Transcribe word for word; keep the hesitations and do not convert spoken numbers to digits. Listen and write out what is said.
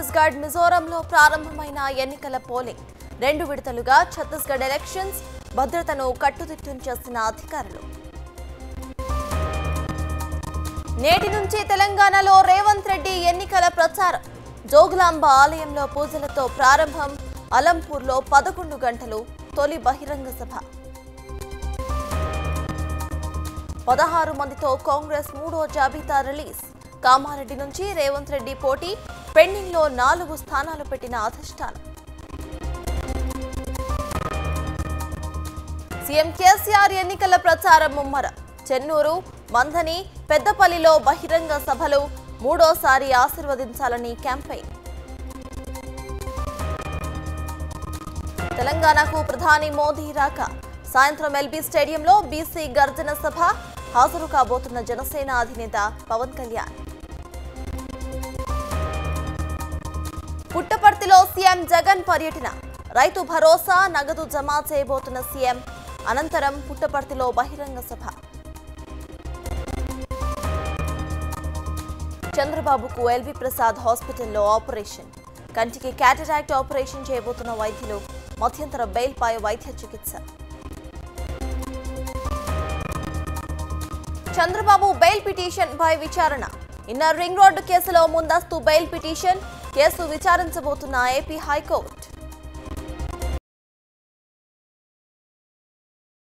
ఛత్తీస్గఢ్ మిజోరంలో ప్రారంభమైన ఎన్నికల పోలింగ్ రెండు విడతలుగా ఛత్తీస్గఢ్ ఎలక్షన్స్ భద్రతను కట్టుదిట్టం చేసిన అధికారులు. నేటి నుంచి తెలంగాణలో రేవంత్ రెడ్డి ఎన్నికల ప్రచారం. జోగులాంబ ఆలయంలో పూజలతో ప్రారంభం. అలంపూర్లో పదకొండు గంటలు తొలి బహిరంగ సభ. పదహారు మందితో కాంగ్రెస్ మూడో జాబితా రిలీజ్. కామారెడ్డి నుంచి రేవంత్ రెడ్డి పోటీ. పెండింగ్ లో నాలుగు స్థానాలు పెట్టిన అధిష్టానం. సీఎం కేసీఆర్ ఎన్నికల ప్రచారం ముమ్మర. చెన్నూరు, మంథని, పెద్దపల్లిలో బహిరంగ సభలు. మూడోసారి ఆశీర్వదించాలని క్యాంపెయిన్. తెలంగాణకు ప్రధాని మోదీ రాక. సాయంత్రం ఎల్బీ స్టేడియంలో బీసీ గర్జన సభ. హాజరు కాబోతున్న జనసేన అధినేత పవన్ కళ్యాణ్. పుట్టపర్తిలో సీఎం జగన్ పర్యటన. రైతు భరోసా నగదు జమ చేయబోతున్న సీఎం. అనంతరం పుట్టపర్తిలో బహిరంగ సభ. చంద్రబాబుకు ఎల్వి ప్రసాద్ హాస్పిటల్లో ఆపరేషన్. కంటికి క్యాటరాక్ట్ ఆపరేషన్ చేయబోతున్న వైద్యులు. మధ్యంతర బెయిల్పై వైద్య చికిత్స. చంద్రబాబు బెయిల్ పిటిషన్ పై విచారణ. ఇన్నర్ రింగ్ రోడ్డు కేసులో ముందస్తు బెయిల్ పిటిషన్. కేసు విచారించబోతున్న ఏపీ హైకోర్టు.